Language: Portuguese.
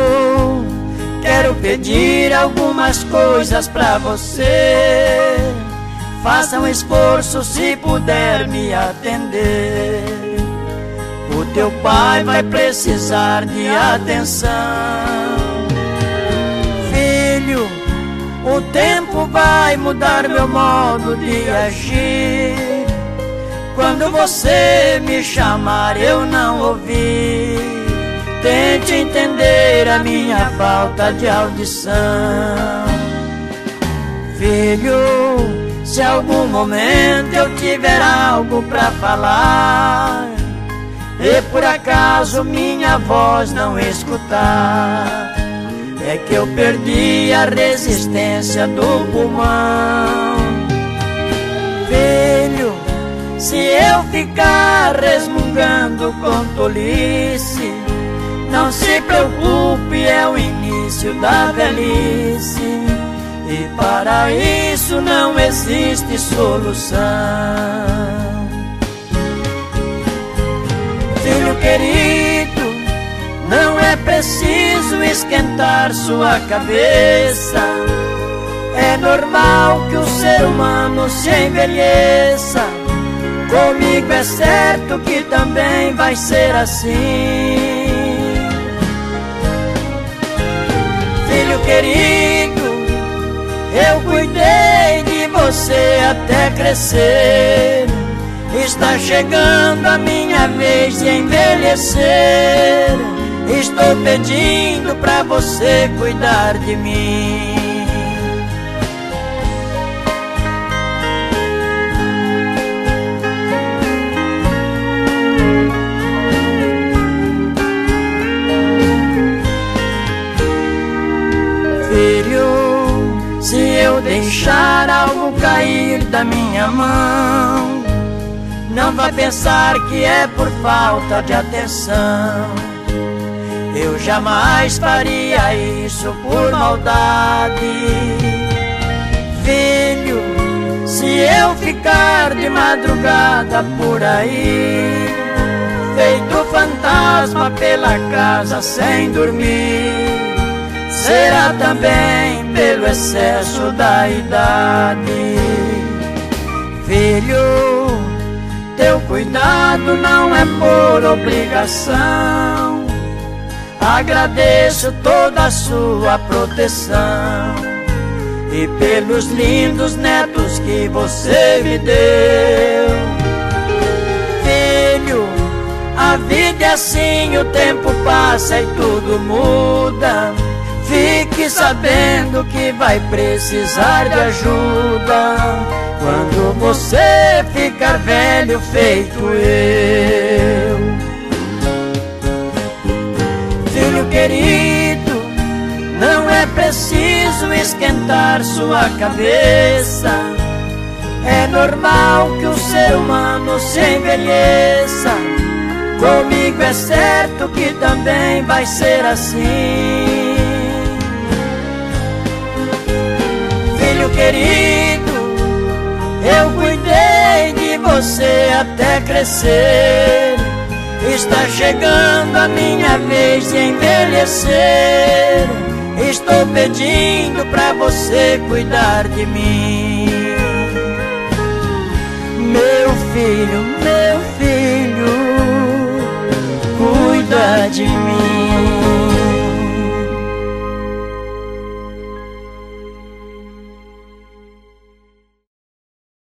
quero pedir algumas coisas pra você. Faça um esforço se puder me atender. O teu pai vai precisar de atenção. Filho, o tempo vai mudar meu modo de agir. Quando você me chamar eu não ouvir. Tente entender a minha falta de audição. Filho, se algum momento eu tiver algo pra falar e por acaso minha voz não escutar, é que eu perdi a resistência do pulmão. Filho, se eu ficar resmungando com tolice, não se preocupe, é o início da velhice. E para isso não existe solução. Filho querido, não é preciso esquentar sua cabeça. É normal que o ser humano se envelheça. Comigo é certo que também vai ser assim. Filho querido, eu cuidei de você até crescer. Está chegando a minha vez de envelhecer. Estou pedindo pra você cuidar de mim. Filho, se eu deixar algo cair da minha mão, não vá pensar que é por falta de atenção. Eu jamais faria isso por maldade. Filho, se eu ficar de madrugada por aí, feito fantasma pela casa sem dormir, será também pelo excesso da idade. Filho, teu cuidado não é por obrigação. Agradeço toda a sua proteção e pelos lindos netos que você me deu. Filho, a vida é assim, o tempo passa e tudo muda. Fique sabendo que vai precisar de ajuda quando você ficar velho feito eu. Filho querido, não é preciso esquentar sua cabeça. É normal que o ser humano se envelheça. Comigo é certo que também vai ser assim. Filho querido, eu cuidei de você até crescer. Está chegando a minha vez de envelhecer. Estou pedindo pra você cuidar de mim. Meu filho, cuida de mim.